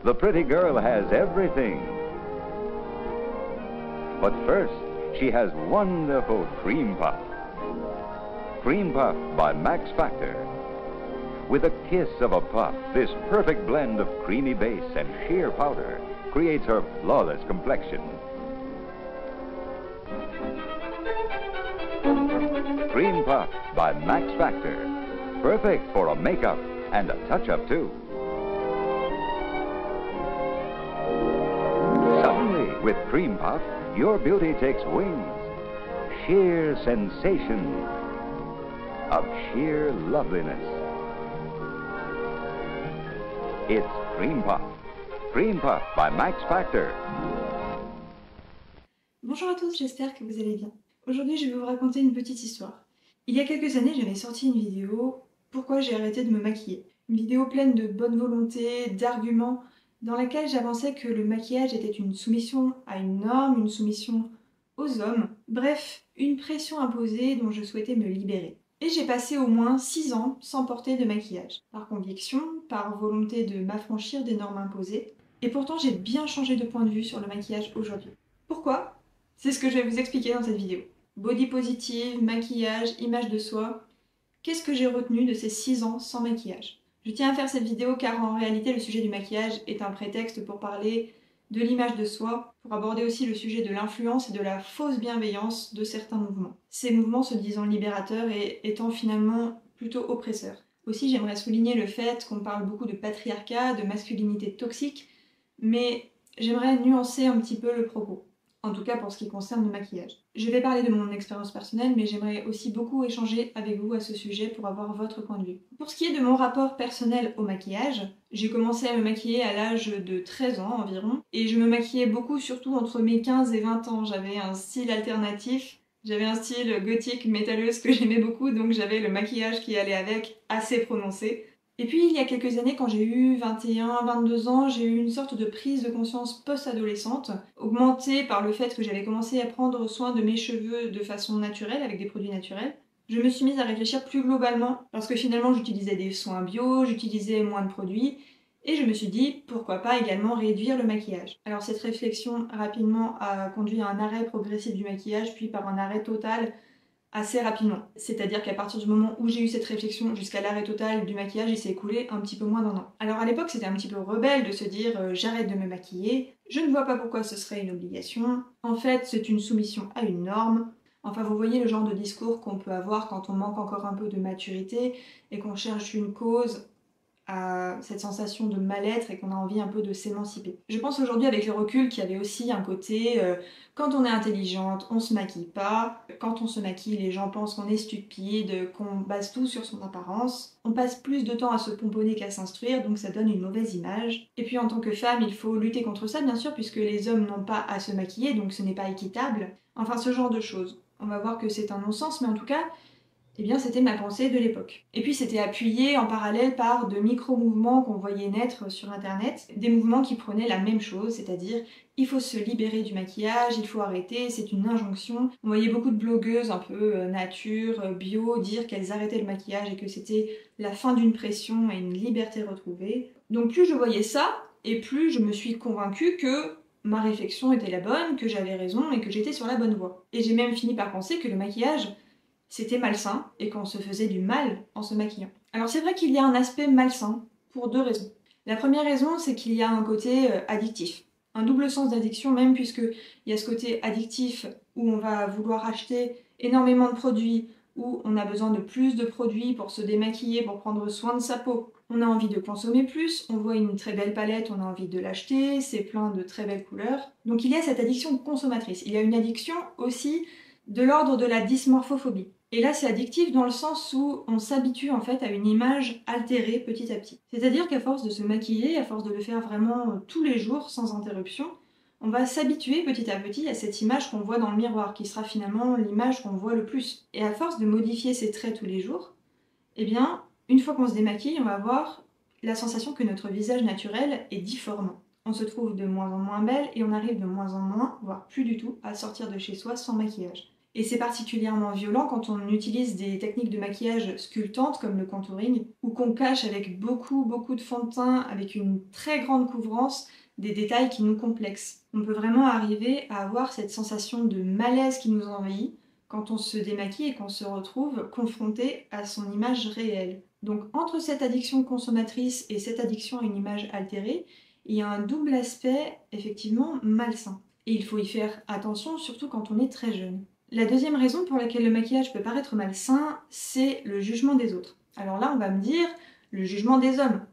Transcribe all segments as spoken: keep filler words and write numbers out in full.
the pretty girl has everything. But first, she has wonderful cream puff. Cream Puff by Max Factor. With a kiss of a puff, this perfect blend of creamy base and sheer powder creates her flawless complexion. Cream Puff by Max Factor. Perfect for a makeup and a touch-up too. Suddenly, with Cream Puff, your beauty takes wings. Sheer sensation of sheer loveliness. It's Cream Puff. Cream Puff by Max Factor. Bonjour à tous, j'espère que vous allez bien. Aujourd'hui, je vais vous raconter une petite histoire. Il y a quelques années, j'avais sorti une vidéo « Pourquoi j'ai arrêté de me maquiller ». Une vidéo pleine de bonne volonté, d'arguments, dans laquelle j'avançais que le maquillage était une soumission à une norme, une soumission aux hommes. Bref, une pression imposée dont je souhaitais me libérer. Et j'ai passé au moins six ans sans porter de maquillage. Par conviction, par volonté de m'affranchir des normes imposées. Et pourtant, j'ai bien changé de point de vue sur le maquillage aujourd'hui. Pourquoi ? C'est ce que je vais vous expliquer dans cette vidéo. Body positive, maquillage, image de soi. Qu'est-ce que j'ai retenu de ces six ans sans maquillage ? Je tiens à faire cette vidéo car en réalité, le sujet du maquillage est un prétexte pour parler de l'image de soi, pour aborder aussi le sujet de l'influence et de la fausse bienveillance de certains mouvements. Ces mouvements se disant libérateurs et étant finalement plutôt oppresseurs. Aussi, j'aimerais souligner le fait qu'on parle beaucoup de patriarcat, de masculinité toxique, mais j'aimerais nuancer un petit peu le propos. En tout cas pour ce qui concerne le maquillage. Je vais parler de mon expérience personnelle, mais j'aimerais aussi beaucoup échanger avec vous à ce sujet pour avoir votre point de vue. Pour ce qui est de mon rapport personnel au maquillage, j'ai commencé à me maquiller à l'âge de treize ans environ, et je me maquillais beaucoup surtout entre mes quinze et vingt ans. J'avais un style alternatif, j'avais un style gothique métalleuse que j'aimais beaucoup, donc j'avais le maquillage qui allait avec assez prononcé. Et puis il y a quelques années, quand j'ai eu vingt et un vingt-deux ans, j'ai eu une sorte de prise de conscience post-adolescente, augmentée par le fait que j'avais commencé à prendre soin de mes cheveux de façon naturelle, avec des produits naturels. Je me suis mise à réfléchir plus globalement, parce que finalement j'utilisais des soins bio, j'utilisais moins de produits, et je me suis dit, pourquoi pas également réduire le maquillage. Alors cette réflexion rapidement a conduit à un arrêt progressif du maquillage, puis par un arrêt total assez rapidement. C'est-à-dire qu'à partir du moment où j'ai eu cette réflexion jusqu'à l'arrêt total du maquillage, il s'est écoulé un petit peu moins d'un an. Alors à l'époque, c'était un petit peu rebelle de se dire euh, j'arrête de me maquiller, je ne vois pas pourquoi ce serait une obligation, en fait c'est une soumission à une norme. Enfin vous voyez le genre de discours qu'on peut avoir quand on manque encore un peu de maturité et qu'on cherche une cause à cette sensation de mal-être et qu'on a envie un peu de s'émanciper. Je pense aujourd'hui avec le recul qu'il y avait aussi un côté euh, quand on est intelligente, on se maquille pas. Quand on se maquille, les gens pensent qu'on est stupide, qu'on base tout sur son apparence. On passe plus de temps à se pomponner qu'à s'instruire, donc ça donne une mauvaise image. Et puis en tant que femme, il faut lutter contre ça bien sûr, puisque les hommes n'ont pas à se maquiller, donc ce n'est pas équitable. Enfin ce genre de choses. On va voir que c'est un non-sens, mais en tout cas, eh bien c'était ma pensée de l'époque. Et puis c'était appuyé en parallèle par de micro-mouvements qu'on voyait naître sur internet, des mouvements qui prenaient la même chose, c'est-à-dire il faut se libérer du maquillage, il faut arrêter, c'est une injonction. On voyait beaucoup de blogueuses un peu euh, nature, euh, bio, dire qu'elles arrêtaient le maquillage et que c'était la fin d'une pression et une liberté retrouvée. Donc plus je voyais ça, et plus je me suis convaincue que ma réflexion était la bonne, que j'avais raison et que j'étais sur la bonne voie. Et j'ai même fini par penser que le maquillage c'était malsain et qu'on se faisait du mal en se maquillant. Alors c'est vrai qu'il y a un aspect malsain pour deux raisons. La première raison, c'est qu'il y a un côté addictif. Un double sens d'addiction même, puisqu'il y a ce côté addictif où on va vouloir acheter énormément de produits, où on a besoin de plus de produits pour se démaquiller, pour prendre soin de sa peau. On a envie de consommer plus, on voit une très belle palette, on a envie de l'acheter, c'est plein de très belles couleurs. Donc il y a cette addiction consommatrice. Il y a une addiction aussi de l'ordre de la dysmorphophobie. Et là, c'est addictif dans le sens où on s'habitue en fait à une image altérée petit à petit. C'est-à-dire qu'à force de se maquiller, à force de le faire vraiment tous les jours sans interruption, on va s'habituer petit à petit à cette image qu'on voit dans le miroir, qui sera finalement l'image qu'on voit le plus. Et à force de modifier ses traits tous les jours, eh bien, une fois qu'on se démaquille, on va avoir la sensation que notre visage naturel est difforme. On se trouve de moins en moins belle et on arrive de moins en moins, voire plus du tout, à sortir de chez soi sans maquillage. Et c'est particulièrement violent quand on utilise des techniques de maquillage sculptantes comme le contouring, ou qu'on cache avec beaucoup beaucoup de fond de teint, avec une très grande couvrance, des détails qui nous complexent. On peut vraiment arriver à avoir cette sensation de malaise qui nous envahit quand on se démaquille et qu'on se retrouve confronté à son image réelle. Donc entre cette addiction consommatrice et cette addiction à une image altérée, il y a un double aspect effectivement malsain. Et il faut y faire attention, surtout quand on est très jeune. La deuxième raison pour laquelle le maquillage peut paraître malsain, c'est le jugement des autres. Alors là, on va me dire, le jugement des hommes.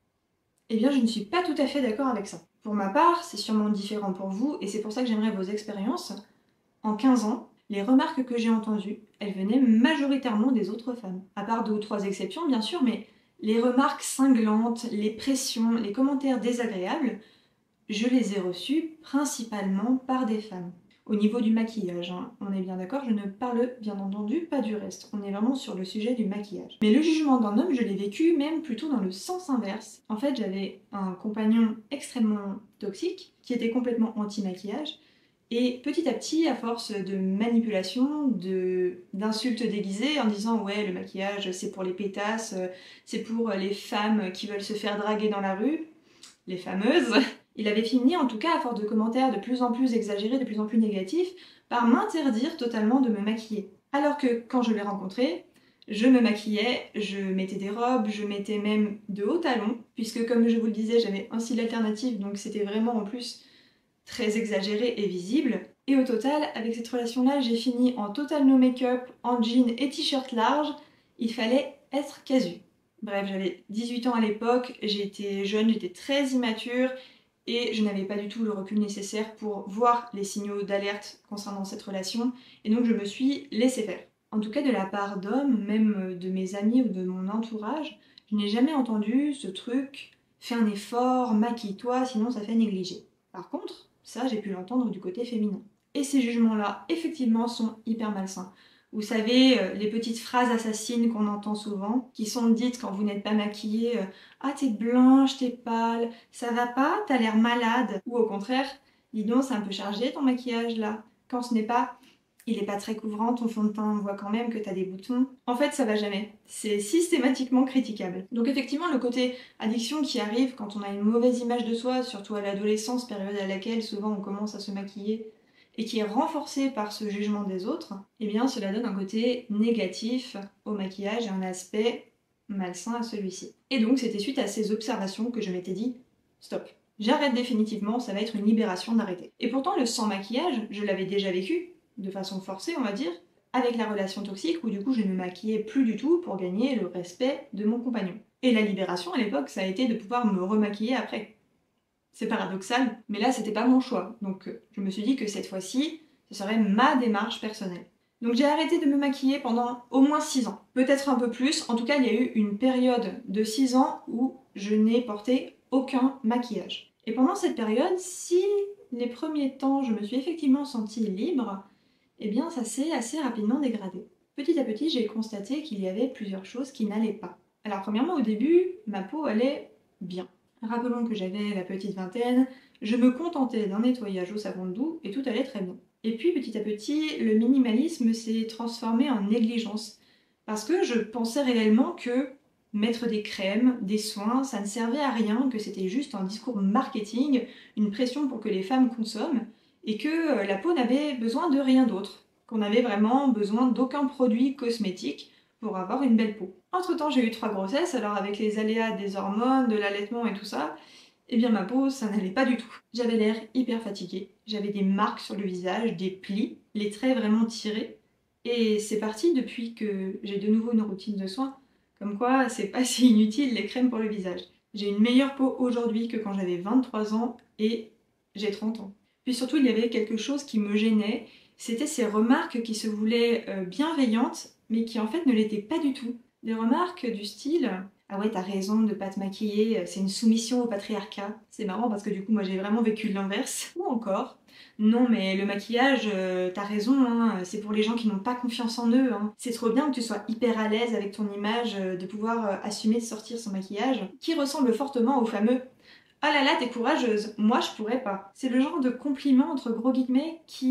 Eh bien, je ne suis pas tout à fait d'accord avec ça. Pour ma part, c'est sûrement différent pour vous, et c'est pour ça que j'aimerais vos expériences. En quinze ans, les remarques que j'ai entendues, elles venaient majoritairement des autres femmes. À part deux ou trois exceptions, bien sûr, mais les remarques cinglantes, les pressions, les commentaires désagréables, je les ai reçus principalement par des femmes. Au niveau du maquillage, hein, on est bien d'accord, je ne parle bien entendu pas du reste, on est vraiment sur le sujet du maquillage. Mais le jugement d'un homme, je l'ai vécu même plutôt dans le sens inverse. En fait, j'avais un compagnon extrêmement toxique, qui était complètement anti-maquillage, et petit à petit, à force de manipulation, de d'insultes déguisées en disant « ouais, le maquillage, c'est pour les pétasses, c'est pour les femmes qui veulent se faire draguer dans la rue », les fameuses. Il avait fini, en tout cas, à force de commentaires de plus en plus exagérés, de plus en plus négatifs, par m'interdire totalement de me maquiller. Alors que, quand je l'ai rencontré, je me maquillais, je mettais des robes, je mettais même de hauts talons, puisque comme je vous le disais, j'avais un style alternatif, donc c'était vraiment en plus très exagéré et visible. Et au total, avec cette relation-là, j'ai fini en total no make-up, en jean et t-shirt large. Il fallait être casu. Bref, j'avais dix-huit ans à l'époque, j'étais jeune, j'étais très immature, et je n'avais pas du tout le recul nécessaire pour voir les signaux d'alerte concernant cette relation, et donc je me suis laissée faire. En tout cas, de la part d'hommes, même de mes amis ou de mon entourage, je n'ai jamais entendu ce truc « fais un effort, maquille-toi, sinon ça fait négliger ». Par contre, ça, j'ai pu l'entendre du côté féminin. Et ces jugements-là, effectivement, sont hyper malsains. Vous savez, les petites phrases assassines qu'on entend souvent, qui sont dites quand vous n'êtes pas maquillée, « Ah, t'es blanche, t'es pâle, ça va pas, t'as l'air malade », ou au contraire, « Dis donc, c'est un peu chargé ton maquillage là », quand ce n'est pas « Il est pas très couvrant, ton fond de teint, on voit quand même que t'as des boutons ». En fait, ça va jamais. C'est systématiquement critiquable. Donc effectivement, le côté addiction qui arrive quand on a une mauvaise image de soi, surtout à l'adolescence, période à laquelle souvent on commence à se maquiller, et qui est renforcé par ce jugement des autres, eh bien cela donne un côté négatif au maquillage et un aspect malsain à celui-ci. Et donc c'était suite à ces observations que je m'étais dit « Stop, j'arrête définitivement, ça va être une libération d'arrêter ». Et pourtant le sans maquillage, je l'avais déjà vécu, de façon forcée on va dire, avec la relation toxique où du coup je ne me maquillais plus du tout pour gagner le respect de mon compagnon. Et la libération à l'époque, ça a été de pouvoir me remaquiller après. C'est paradoxal, mais là c'était pas mon choix, donc je me suis dit que cette fois-ci, ce serait ma démarche personnelle. Donc j'ai arrêté de me maquiller pendant au moins six ans, peut-être un peu plus, en tout cas il y a eu une période de six ans où je n'ai porté aucun maquillage. Et pendant cette période, si les premiers temps je me suis effectivement sentie libre, eh bien ça s'est assez rapidement dégradé. Petit à petit j'ai constaté qu'il y avait plusieurs choses qui n'allaient pas. Alors premièrement au début, ma peau allait bien. Rappelons que j'avais la petite vingtaine, je me contentais d'un nettoyage au savon doux et tout allait très bien. Et puis petit à petit, le minimalisme s'est transformé en négligence, parce que je pensais réellement que mettre des crèmes, des soins, ça ne servait à rien, que c'était juste un discours marketing, une pression pour que les femmes consomment, et que la peau n'avait besoin de rien d'autre, qu'on avait vraiment besoin d'aucun produit cosmétique pour avoir une belle peau. Entre temps j'ai eu trois grossesses, alors avec les aléas des hormones, de l'allaitement et tout ça, eh bien ma peau ça n'allait pas du tout. J'avais l'air hyper fatiguée, j'avais des marques sur le visage, des plis, les traits vraiment tirés, et c'est parti depuis que j'ai de nouveau une routine de soins, comme quoi c'est pas si inutile les crèmes pour le visage. J'ai une meilleure peau aujourd'hui que quand j'avais vingt-trois ans et j'ai trente ans. Puis surtout il y avait quelque chose qui me gênait, c'était ces remarques qui se voulaient euh, bienveillantes, mais qui en fait ne l'étaient pas du tout. Des remarques du style « Ah ouais, t'as raison de pas te maquiller, c'est une soumission au patriarcat ». C'est marrant parce que du coup, moi j'ai vraiment vécu l'inverse. Ou encore « Non mais le maquillage, euh, t'as raison, hein, c'est pour les gens qui n'ont pas confiance en eux. Hein. C'est trop bien que tu sois hyper à l'aise avec ton image, euh, de pouvoir euh, assumer de sortir son maquillage. » Qui ressemble fortement au fameux « Ah là là, t'es courageuse, moi je pourrais pas ». C'est le genre de compliment entre gros guillemets qui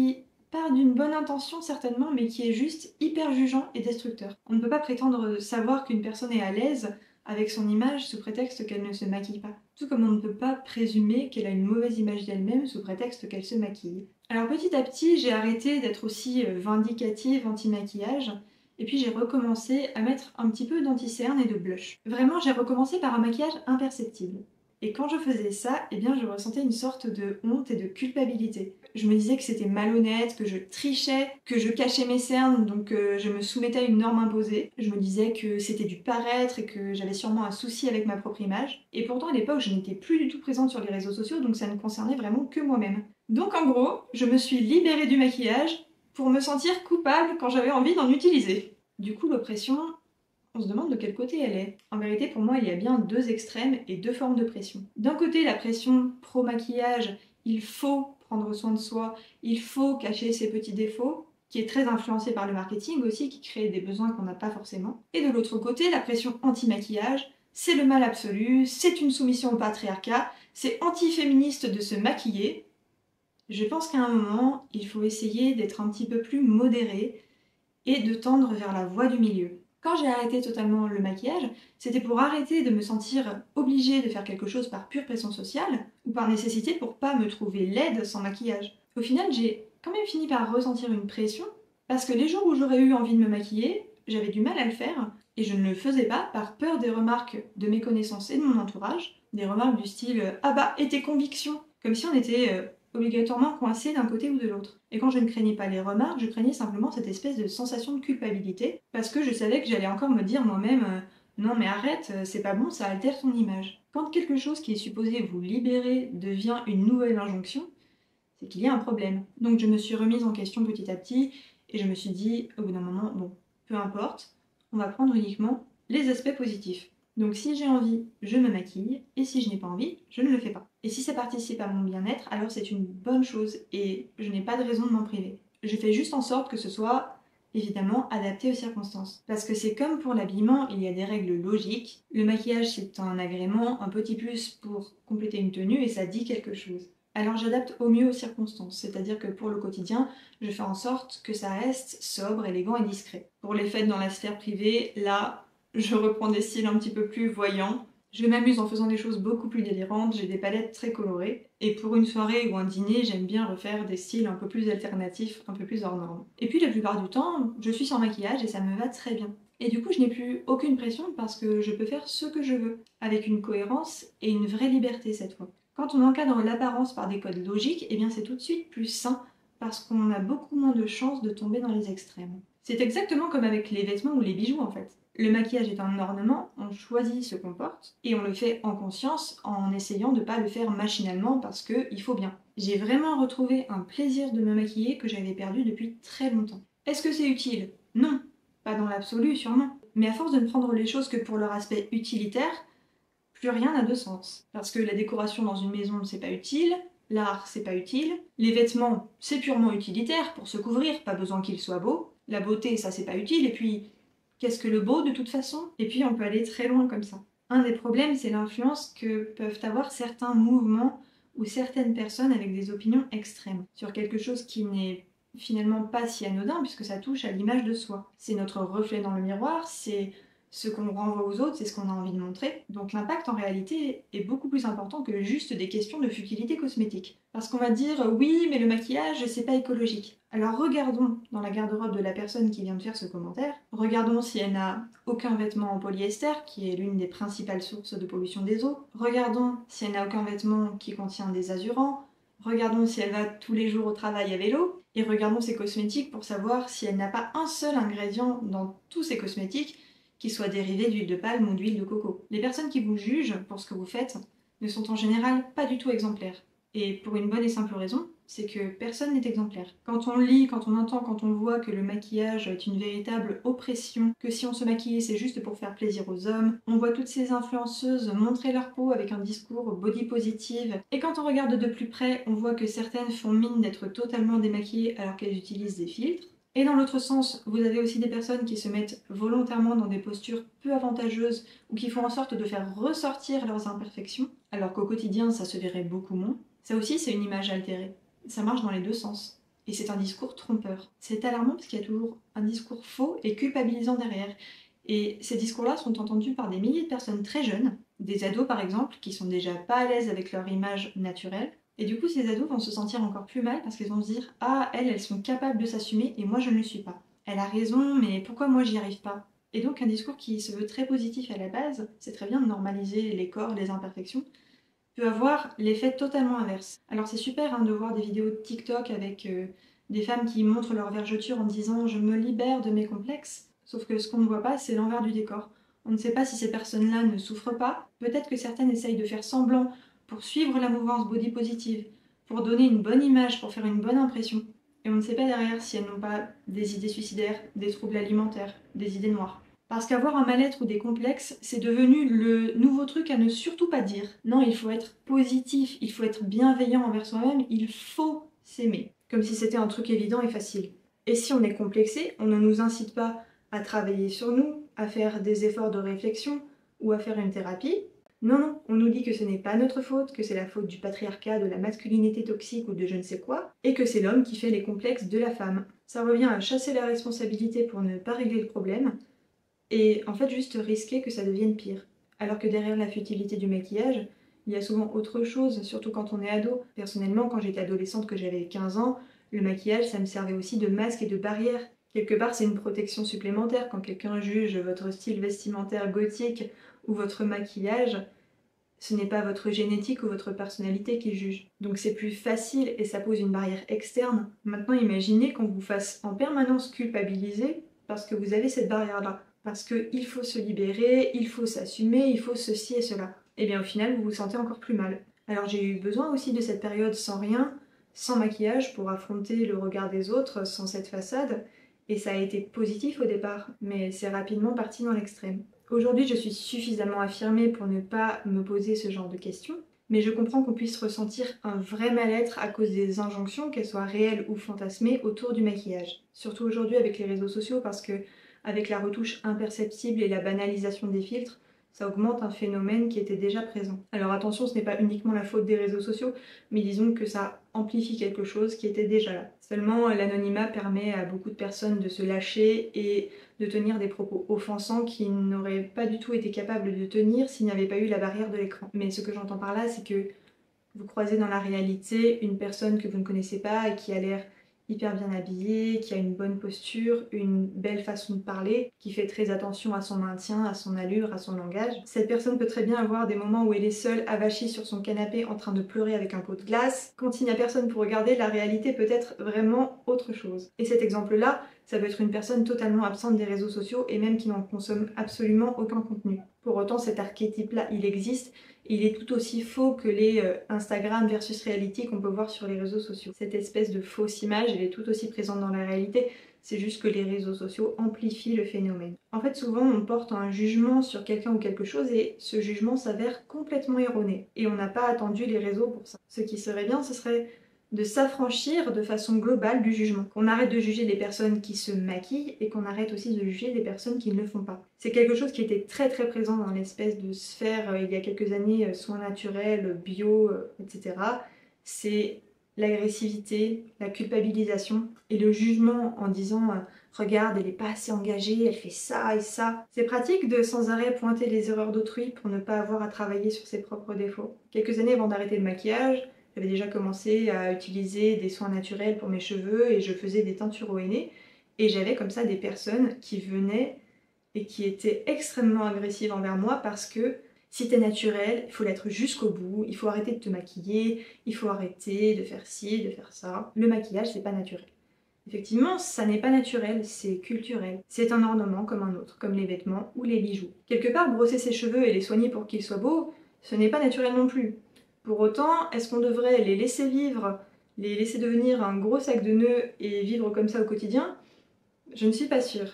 part d'une bonne intention certainement, mais qui est juste hyper jugeant et destructeur. On ne peut pas prétendre savoir qu'une personne est à l'aise avec son image sous prétexte qu'elle ne se maquille pas. Tout comme on ne peut pas présumer qu'elle a une mauvaise image d'elle-même sous prétexte qu'elle se maquille. Alors petit à petit, j'ai arrêté d'être aussi vindicative anti-maquillage, et puis j'ai recommencé à mettre un petit peu d'anti-cerne et de blush. Vraiment, j'ai recommencé par un maquillage imperceptible. Et quand je faisais ça, eh bien je ressentais une sorte de honte et de culpabilité. Je me disais que c'était malhonnête, que je trichais, que je cachais mes cernes, donc euh, je me soumettais à une norme imposée. Je me disais que c'était du paraître et que j'avais sûrement un souci avec ma propre image. Et pourtant à l'époque, je n'étais plus du tout présente sur les réseaux sociaux, donc ça ne concernait vraiment que moi-même. Donc en gros, je me suis libérée du maquillage pour me sentir coupable quand j'avais envie d'en utiliser. Du coup, l'oppression, on se demande de quel côté elle est. En vérité, pour moi, il y a bien deux extrêmes et deux formes de pression. D'un côté, la pression pro-maquillage, il faut prendre soin de soi, il faut cacher ses petits défauts, qui est très influencée par le marketing aussi, qui crée des besoins qu'on n'a pas forcément. Et de l'autre côté, la pression anti-maquillage, c'est le mal absolu, c'est une soumission au patriarcat, c'est anti-féministe de se maquiller. Je pense qu'à un moment, il faut essayer d'être un petit peu plus modéré et de tendre vers la voie du milieu. Quand j'ai arrêté totalement le maquillage, c'était pour arrêter de me sentir obligée de faire quelque chose par pure pression sociale ou par nécessité pour pas me trouver laide sans maquillage. Au final, j'ai quand même fini par ressentir une pression parce que les jours où j'aurais eu envie de me maquiller, j'avais du mal à le faire et je ne le faisais pas par peur des remarques de mes connaissances et de mon entourage, des remarques du style « Ah bah, et tes convictions ?» comme si on était euh, obligatoirement coincé d'un côté ou de l'autre. Et quand je ne craignais pas les remarques, je craignais simplement cette espèce de sensation de culpabilité, parce que je savais que j'allais encore me dire moi-même euh, non mais arrête, c'est pas bon, ça altère ton image. Quand quelque chose qui est supposé vous libérer devient une nouvelle injonction, c'est qu'il y a un problème. Donc je me suis remise en question petit à petit, et je me suis dit au bout d'un moment, bon, peu importe, on va prendre uniquement les aspects positifs. Donc si j'ai envie, je me maquille, et si je n'ai pas envie, je ne le fais pas. Et si ça participe à mon bien-être, alors c'est une bonne chose, et je n'ai pas de raison de m'en priver. Je fais juste en sorte que ce soit, évidemment, adapté aux circonstances. Parce que c'est comme pour l'habillement, il y a des règles logiques. Le maquillage, c'est un agrément, un petit plus pour compléter une tenue, et ça dit quelque chose. Alors j'adapte au mieux aux circonstances, c'est-à-dire que pour le quotidien, je fais en sorte que ça reste sobre, élégant et discret. Pour les fêtes dans la sphère privée, là, je reprends des styles un petit peu plus voyants. Je m'amuse en faisant des choses beaucoup plus délirantes, j'ai des palettes très colorées. Et pour une soirée ou un dîner, j'aime bien refaire des styles un peu plus alternatifs, un peu plus hors normes. Et puis la plupart du temps, je suis sans maquillage et ça me va très bien. Et du coup, je n'ai plus aucune pression parce que je peux faire ce que je veux, avec une cohérence et une vraie liberté cette fois. Quand on encadre l'apparence par des codes logiques, eh bien c'est tout de suite plus sain parce qu'on a beaucoup moins de chances de tomber dans les extrêmes. C'est exactement comme avec les vêtements ou les bijoux en fait. Le maquillage est un ornement, on choisit ce qu'on porte et on le fait en conscience en essayant de ne pas le faire machinalement parce qu'il faut bien. J'ai vraiment retrouvé un plaisir de me maquiller que j'avais perdu depuis très longtemps. Est-ce que c'est utile? Non, pas dans l'absolu sûrement. Mais à force de ne prendre les choses que pour leur aspect utilitaire, plus rien n'a de sens. Parce que la décoration dans une maison, c'est pas utile, l'art, c'est pas utile, les vêtements, c'est purement utilitaire pour se couvrir, pas besoin qu'ils soient beaux, la beauté, ça c'est pas utile, et puis qu'est-ce que le beau de toute façon? Et puis on peut aller très loin comme ça. Un des problèmes, c'est l'influence que peuvent avoir certains mouvements ou certaines personnes avec des opinions extrêmes sur quelque chose qui n'est finalement pas si anodin puisque ça touche à l'image de soi. C'est notre reflet dans le miroir, c'est ce qu'on renvoie aux autres, c'est ce qu'on a envie de montrer. Donc l'impact en réalité est beaucoup plus important que juste des questions de futilité cosmétique. Parce qu'on va dire oui mais le maquillage c'est pas écologique. Alors regardons dans la garde-robe de la personne qui vient de faire ce commentaire, regardons si elle n'a aucun vêtement en polyester qui est l'une des principales sources de pollution des eaux, regardons si elle n'a aucun vêtement qui contient des azurants, regardons si elle va tous les jours au travail à vélo, et regardons ses cosmétiques pour savoir si elle n'a pas un seul ingrédient dans tous ses cosmétiques qui soit dérivé d'huile de palme ou d'huile de coco. Les personnes qui vous jugent pour ce que vous faites ne sont en général pas du tout exemplaires. Et pour une bonne et simple raison, c'est que personne n'est exemplaire. Quand on lit, quand on entend, quand on voit que le maquillage est une véritable oppression, que si on se maquille c'est juste pour faire plaisir aux hommes, on voit toutes ces influenceuses montrer leur peau avec un discours body positive, et quand on regarde de plus près, on voit que certaines font mine d'être totalement démaquillées alors qu'elles utilisent des filtres. Et dans l'autre sens, vous avez aussi des personnes qui se mettent volontairement dans des postures peu avantageuses ou qui font en sorte de faire ressortir leurs imperfections, alors qu'au quotidien ça se verrait beaucoup moins. Ça aussi c'est une image altérée. Ça marche dans les deux sens. Et c'est un discours trompeur. C'est alarmant parce qu'il y a toujours un discours faux et culpabilisant derrière. Et ces discours-là sont entendus par des milliers de personnes très jeunes, des ados par exemple, qui sont déjà pas à l'aise avec leur image naturelle. Et du coup, ces ados vont se sentir encore plus mal parce qu'ils vont se dire « Ah, elles, elles sont capables de s'assumer et moi je ne le suis pas. Elle a raison, mais pourquoi moi j'y arrive pas ?» Et donc un discours qui se veut très positif à la base, c'est très bien de normaliser les corps, les imperfections, peut avoir l'effet totalement inverse. Alors c'est super hein, de voir des vidéos de TikTok avec euh, des femmes qui montrent leur vergeture en disant « je me libère de mes complexes », sauf que ce qu'on ne voit pas, c'est l'envers du décor. On ne sait pas si ces personnes-là ne souffrent pas, peut-être que certaines essayent de faire semblant pour suivre la mouvance body positive, pour donner une bonne image, pour faire une bonne impression. Et on ne sait pas derrière si elles n'ont pas des idées suicidaires, des troubles alimentaires, des idées noires. Parce qu'avoir un mal-être ou des complexes, c'est devenu le nouveau truc à ne surtout pas dire. Non, il faut être positif, il faut être bienveillant envers soi-même, il faut s'aimer. Comme si c'était un truc évident et facile. Et si on est complexé, on ne nous incite pas à travailler sur nous, à faire des efforts de réflexion ou à faire une thérapie. Non, non, on nous dit que ce n'est pas notre faute, que c'est la faute du patriarcat, de la masculinité toxique ou de je ne sais quoi, et que c'est l'homme qui fait les complexes de la femme. Ça revient à chasser la responsabilité pour ne pas régler le problème, et en fait juste risquer que ça devienne pire. Alors que derrière la futilité du maquillage, il y a souvent autre chose, surtout quand on est ado. Personnellement, quand j'étais adolescente, que j'avais quinze ans, le maquillage, ça me servait aussi de masque et de barrière. Quelque part, c'est une protection supplémentaire. Quand quelqu'un juge votre style vestimentaire gothique ou votre maquillage, ce n'est pas votre génétique ou votre personnalité qui juge. Donc c'est plus facile et ça pose une barrière externe. Maintenant, imaginez qu'on vous fasse en permanence culpabiliser parce que vous avez cette barrière-là. Parce qu'il faut se libérer, il faut s'assumer, il faut ceci et cela. Et bien au final, vous vous sentez encore plus mal. Alors j'ai eu besoin aussi de cette période sans rien, sans maquillage, pour affronter le regard des autres, sans cette façade. Et ça a été positif au départ, mais c'est rapidement parti dans l'extrême. Aujourd'hui, je suis suffisamment affirmée pour ne pas me poser ce genre de questions, mais je comprends qu'on puisse ressentir un vrai mal-être à cause des injonctions, qu'elles soient réelles ou fantasmées, autour du maquillage. Surtout aujourd'hui avec les réseaux sociaux, parce que avec la retouche imperceptible et la banalisation des filtres, ça augmente un phénomène qui était déjà présent. Alors attention, ce n'est pas uniquement la faute des réseaux sociaux, mais disons que ça amplifie quelque chose qui était déjà là. Seulement, l'anonymat permet à beaucoup de personnes de se lâcher et de tenir des propos offensants qu'ils n'auraient pas du tout été capables de tenir s'il n'y avait pas eu la barrière de l'écran. Mais ce que j'entends par là, c'est que vous croisez dans la réalité une personne que vous ne connaissez pas et qui a l'air hyper bien habillée, qui a une bonne posture, une belle façon de parler, qui fait très attention à son maintien, à son allure, à son langage. Cette personne peut très bien avoir des moments où elle est seule, avachie sur son canapé en train de pleurer avec un pot de glace. Quand il n'y a personne pour regarder, la réalité peut être vraiment autre chose. Et cet exemple-là, ça peut être une personne totalement absente des réseaux sociaux et même qui n'en consomme absolument aucun contenu. Pour autant, cet archétype-là, il existe. Il est tout aussi faux que les euh, Instagram versus reality qu'on peut voir sur les réseaux sociaux. Cette espèce de fausse image, elle est tout aussi présente dans la réalité, c'est juste que les réseaux sociaux amplifient le phénomène. En fait, souvent, on porte un jugement sur quelqu'un ou quelque chose et ce jugement s'avère complètement erroné. Et on n'a pas attendu les réseaux pour ça. Ce qui serait bien, ce serait de s'affranchir de façon globale du jugement. Qu'on arrête de juger les personnes qui se maquillent et qu'on arrête aussi de juger les personnes qui ne le font pas. C'est quelque chose qui était très très présent dans l'espèce de sphère euh, il y a quelques années, euh, soins naturels, bio, euh, et cetera. C'est l'agressivité, la culpabilisation et le jugement en disant euh, « Regarde, elle n'est pas assez engagée, elle fait ça et ça ». C'est pratique de sans arrêt pointer les erreurs d'autrui pour ne pas avoir à travailler sur ses propres défauts. Quelques années avant d'arrêter le maquillage, j'avais déjà commencé à utiliser des soins naturels pour mes cheveux et je faisais des teintures au henné. Et j'avais comme ça des personnes qui venaient et qui étaient extrêmement agressives envers moi parce que si t'es naturel, il faut l'être jusqu'au bout, il faut arrêter de te maquiller, il faut arrêter de faire ci, de faire ça. Le maquillage, c'est pas naturel. Effectivement, ça n'est pas naturel, c'est culturel. C'est un ornement comme un autre, comme les vêtements ou les bijoux. Quelque part, brosser ses cheveux et les soigner pour qu'ils soient beaux, ce n'est pas naturel non plus. Pour autant, est-ce qu'on devrait les laisser vivre, les laisser devenir un gros sac de nœuds et vivre comme ça au quotidien? Je ne suis pas sûre.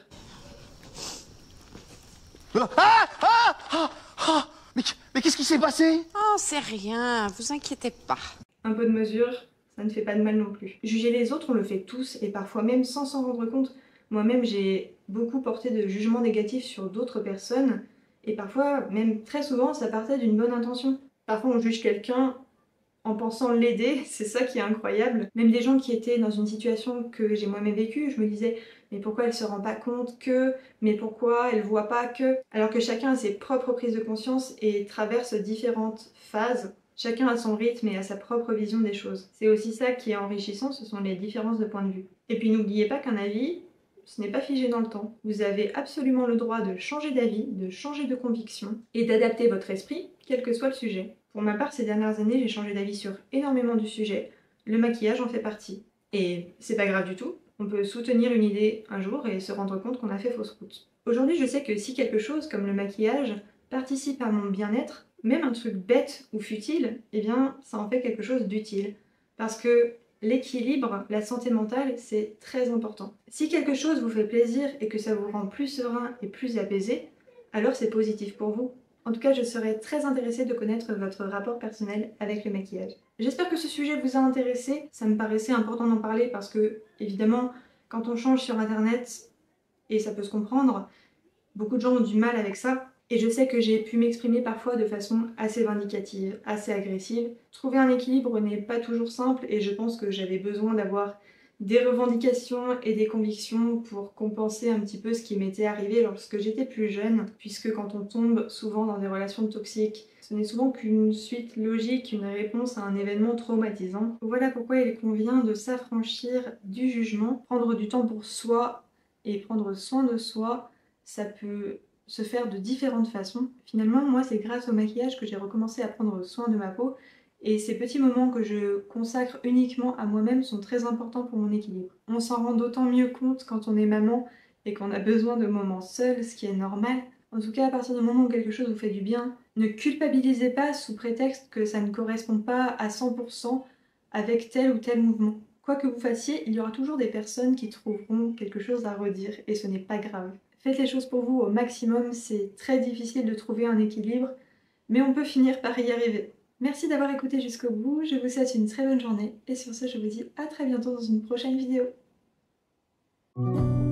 Ah ah ah ah Mais, mais qu'est-ce qui s'est passé? Oh, c'est rien, vous inquiétez pas. Un peu de mesure, ça ne fait pas de mal non plus. Juger les autres, on le fait tous, et parfois même sans s'en rendre compte. Moi-même, j'ai beaucoup porté de jugements négatifs sur d'autres personnes, et parfois, même très souvent, ça partait d'une bonne intention. Parfois, on juge quelqu'un en pensant l'aider, c'est ça qui est incroyable. Même des gens qui étaient dans une situation que j'ai moi-même vécue, je me disais mais pourquoi elle se rend pas compte que, mais pourquoi elle voit pas que, alors que chacun a ses propres prises de conscience et traverse différentes phases. Chacun a son rythme et a sa propre vision des choses. C'est aussi ça qui est enrichissant, ce sont les différences de point de vue. Et puis n'oubliez pas qu'un avis, ce n'est pas figé dans le temps. Vous avez absolument le droit de changer d'avis, de changer de conviction et d'adapter votre esprit, quel que soit le sujet. Pour ma part, ces dernières années, j'ai changé d'avis sur énormément de sujets. Le maquillage en fait partie. Et c'est pas grave du tout. On peut soutenir une idée un jour et se rendre compte qu'on a fait fausse route. Aujourd'hui, je sais que si quelque chose, comme le maquillage, participe à mon bien-être, même un truc bête ou futile, eh bien, ça en fait quelque chose d'utile. Parce que l'équilibre, la santé mentale, c'est très important. Si quelque chose vous fait plaisir et que ça vous rend plus serein et plus apaisé, alors c'est positif pour vous. En tout cas, je serais très intéressée de connaître votre rapport personnel avec le maquillage. J'espère que ce sujet vous a intéressé. Ça me paraissait important d'en parler parce que, évidemment, quand on change sur internet, et ça peut se comprendre, beaucoup de gens ont du mal avec ça. Et je sais que j'ai pu m'exprimer parfois de façon assez vindicative, assez agressive. Trouver un équilibre n'est pas toujours simple et je pense que j'avais besoin d'avoir des revendications et des convictions pour compenser un petit peu ce qui m'était arrivé lorsque j'étais plus jeune, puisque quand on tombe souvent dans des relations toxiques, ce n'est souvent qu'une suite logique, une réponse à un événement traumatisant. Voilà pourquoi il convient de s'affranchir du jugement, prendre du temps pour soi et prendre soin de soi. Ça peut se faire de différentes façons. Finalement, moi, c'est grâce au maquillage que j'ai recommencé à prendre soin de ma peau. Et ces petits moments que je consacre uniquement à moi-même sont très importants pour mon équilibre. On s'en rend d'autant mieux compte quand on est maman et qu'on a besoin de moments seuls, ce qui est normal. En tout cas, à partir du moment où quelque chose vous fait du bien, ne culpabilisez pas sous prétexte que ça ne correspond pas à cent pour cent avec tel ou tel mouvement. Quoi que vous fassiez, il y aura toujours des personnes qui trouveront quelque chose à redire et ce n'est pas grave. Faites les choses pour vous au maximum, c'est très difficile de trouver un équilibre, mais on peut finir par y arriver. Merci d'avoir écouté jusqu'au bout, je vous souhaite une très bonne journée et sur ce je vous dis à très bientôt dans une prochaine vidéo.